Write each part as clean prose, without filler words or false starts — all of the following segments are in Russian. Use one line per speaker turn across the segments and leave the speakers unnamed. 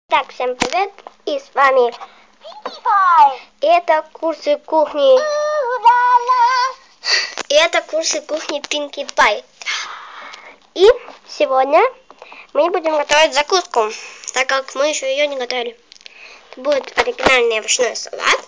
Так, всем привет, и с вами это курсы кухни. Pinkie Pie. И сегодня мы будем готовить закуску, так как мы еще ее не готовили. Это будет оригинальный овощной салат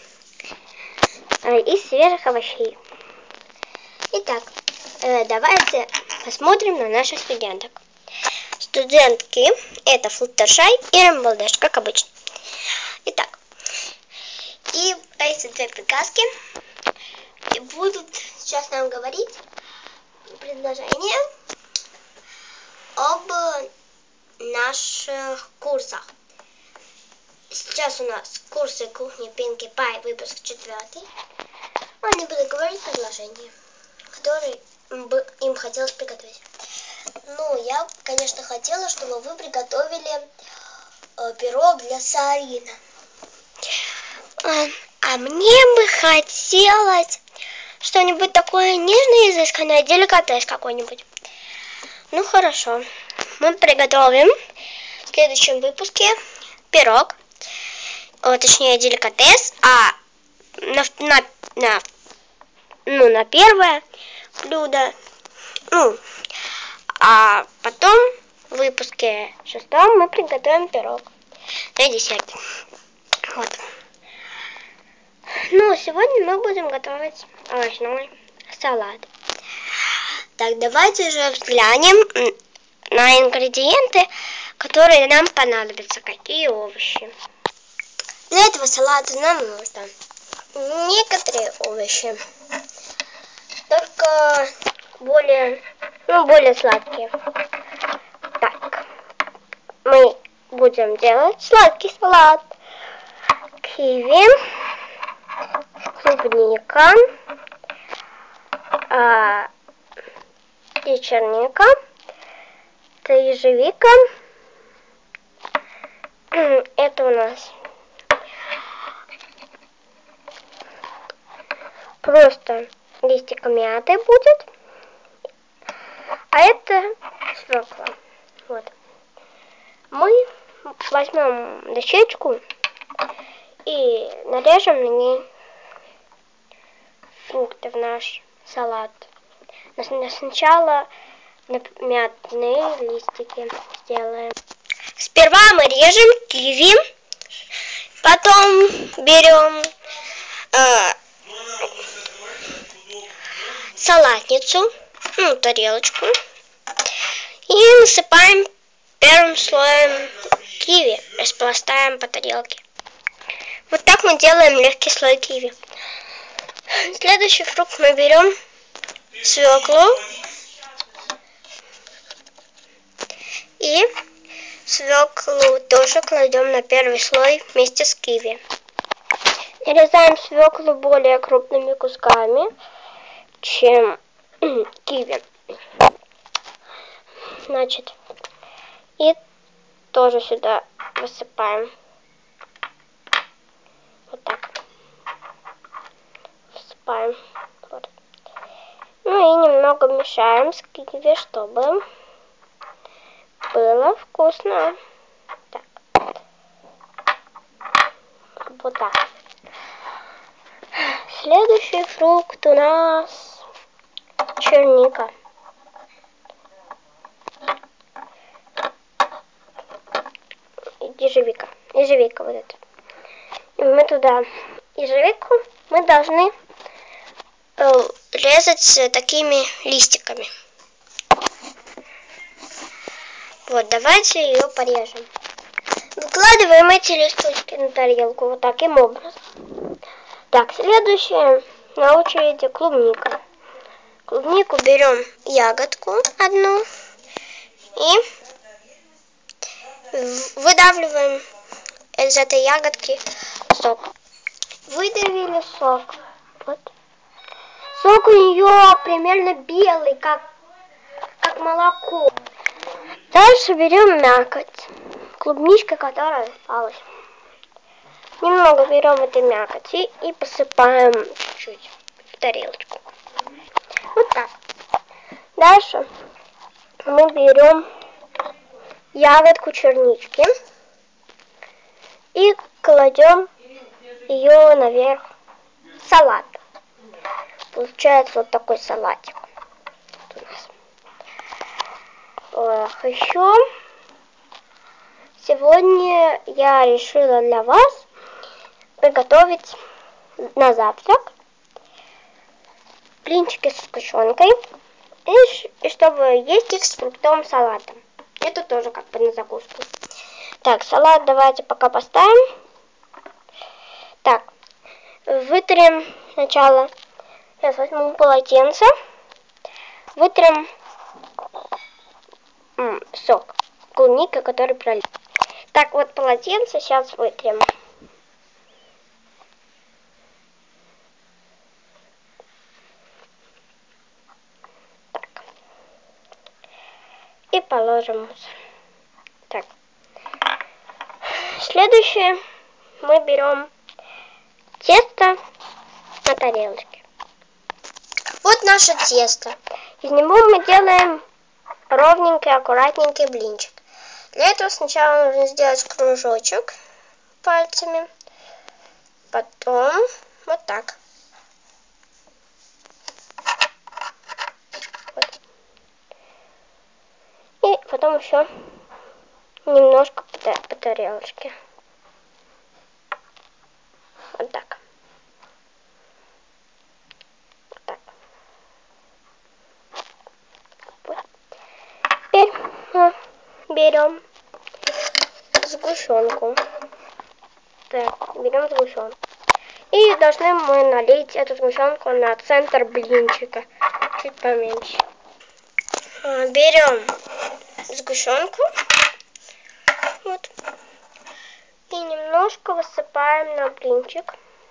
из свежих овощей. Итак, давайте посмотрим на наших студенток. Студентки — это Флаттершай и Рамбалдеш, как обычно. Итак, и эти две приказки будут сейчас нам говорить предложение об наших курсах. Сейчас у нас курсы кухни Pinkie Pie, выпуск 4. Они будут говорить предложения, которые им хотелось приготовить. Ну, я, конечно, хотела, чтобы вы приготовили пирог для Сарина. А мне бы хотелось что-нибудь такое нежное, изысканное, деликатес какой-нибудь. Ну, хорошо. Мы приготовим в следующем выпуске пирог, точнее, деликатес, а на первое блюдо, а потом в выпуске 6 мы приготовим пирог на десерт. Вот. Ну, сегодня мы будем готовить овощной салат. Так, давайте же взглянем на ингредиенты, которые нам понадобятся. Какие овощи. Для этого салата нам нужно некоторые овощи, только более сладкие. Так, мы будем делать сладкий салат. Киви, клубника и черника, ежевика. Это у нас просто листик мяты будет, а это свекла. Вот. Мы возьмем дощечку и нарежем на ней фрукты в наш салат. Сначала мятные листики сделаем. Сперва мы режем киви, потом берем салатницу, тарелочку, и насыпаем первым слоем киви, распластаем по тарелке. Вот так мы делаем легкий слой киви. Следующий фрукт мы берем свеклу и свеклу тоже кладем на первый слой вместе с киви. Нарезаем свеклу более крупными кусками, чем киви. Значит, и тоже сюда высыпаем. Вот так. Высыпаем. Вот. Ну и немного мешаем с киви, чтобы было вкусно. Так. Вот так. Следующий фрукт у нас черника. Ежевика вот это. И мы туда ежевику мы должны резать такими листиками. Вот, давайте ее порежем. Выкладываем эти листочки на тарелку вот таким образом. Так, следующее на очереди клубника. Клубнику берем ягодку одну и выдавливаем из этой ягодки сок. Выдавили сок. Вот. Сок у нее примерно белый, как молоко. Дальше берем мякоть. Клубничка, которая осталась. Немного берем этой мякоти и посыпаем чуть-чуть в тарелочку. Вот так. Дальше мы берем ягодку чернички И кладем ее наверх салат. Получается вот такой салатик у нас. Еще сегодня я решила для вас приготовить на завтрак блинчики с сгущенкой и чтобы есть их с фруктовым салатом. Это тоже как бы на закуску. Так, салат давайте пока поставим. Так, вытрем сначала. Сейчас возьму полотенце. Вытрем сок клубника, который пролил. Так, вот полотенце сейчас вытрем. Так. И положим мусор. Так. Следующее мы берем тесто на тарелочке. Вот наше тесто. Из него мы делаем ровненький, аккуратненький блинчик. Для этого сначала нужно сделать кружочек пальцами, потом вот так. Вот. И потом еще немножко по тарелочке. Вот так. Вот так. Вот. Теперь мы берем сгущенку. Так, берем сгущенку. И должны мы налить эту сгущенку на центр блинчика. Чуть поменьше. Берем сгущенку. Вот. И немножко высыпаем на блинчик.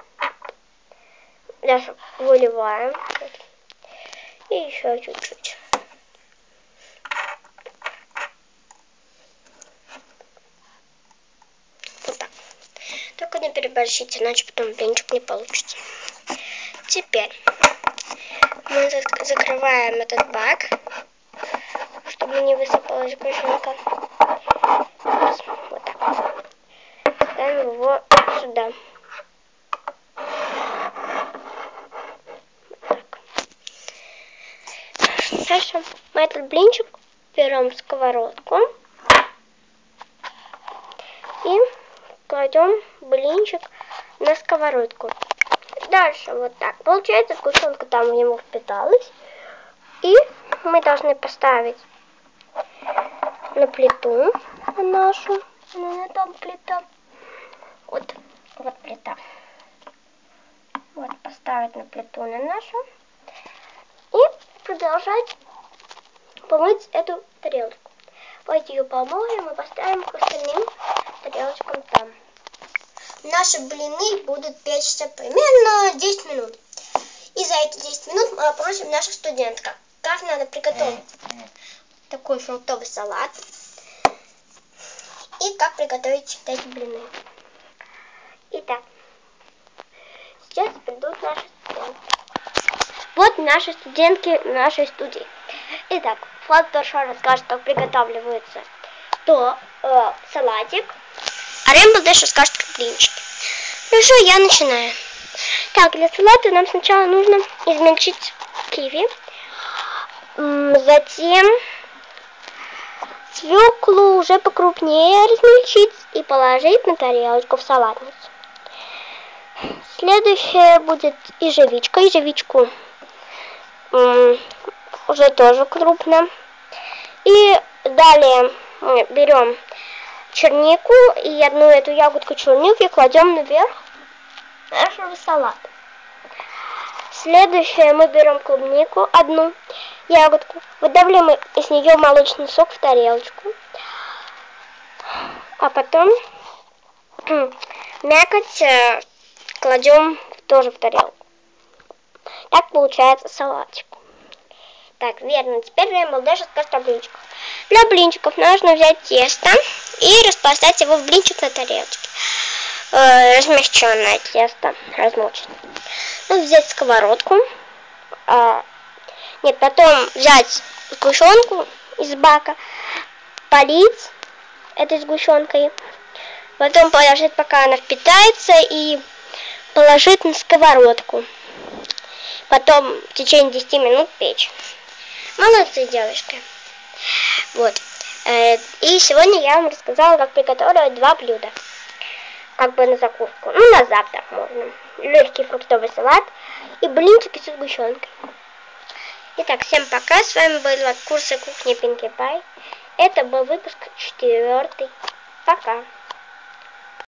Даже выливаем. И еще чуть-чуть. Вот так. Только не переборщите, иначе потом блинчик не получится. Теперь мы закрываем этот бак, чтобы не высыпалась сгущенка. Вот так. Ставим его сюда. Вот так. Дальше мы этот блинчик берем в сковородку и кладем блинчик на сковородку. Дальше вот так. Получается, сгущенка там в него впиталась. И мы должны поставить на плиту нашу. На там плита. Вот плита. Вот поставить на плиту на нашу. И продолжать помыть эту тарелочку. Давайте ее помоем и поставим к остальным тарелочкам там. Наши блины будут печься примерно 10 минут. И за эти 10 минут мы опросим наших студентов, как надо приготовить такой фруктовый салат и как приготовить эти блины. Итак, сейчас придут наши студенты. Вот наши студентки нашей студии. Итак, Влад Торшо расскажет, как приготавливается салатик, а Рэмбл дальше расскажет, как блинчики. Хорошо, я начинаю. Так, для салата нам сначала нужно измельчить киви, затем свеклу уже покрупнее размельчить и положить на тарелочку в салатницу. Следующее будет ежевичка. Ежевичку уже тоже крупно. И далее мы берем чернику и одну эту ягодку черники кладем наверх нашего салата. Следующее мы берем клубнику, одну ягодку, выдавливаем из нее молочный сок в тарелочку, а потом мякоть кладем тоже в тарелку. Так получается салатик. Так, верно. Теперь Рэмбл дальше скажет о блинчиках. Для блинчиков нужно взять тесто и распластать его в блинчик на тарелочке. Размягченное тесто, размоченное. Ну, взять сковородку. Потом взять сгущенку из бака, полить этой сгущенкой Потом положить, пока она впитается, и положить на сковородку. Потом в течение 10 минут печь. Молодцы, девочки. Вот. И сегодня я вам рассказала, как приготовить 2 блюда. Как бы на закуску. Ну, на завтрак можно. Легкий фруктовый салат и блинчики со сгущенкой. Итак, всем пока. С вами были курсы кухни Pinkie Pie. Это был выпуск 4. Пока.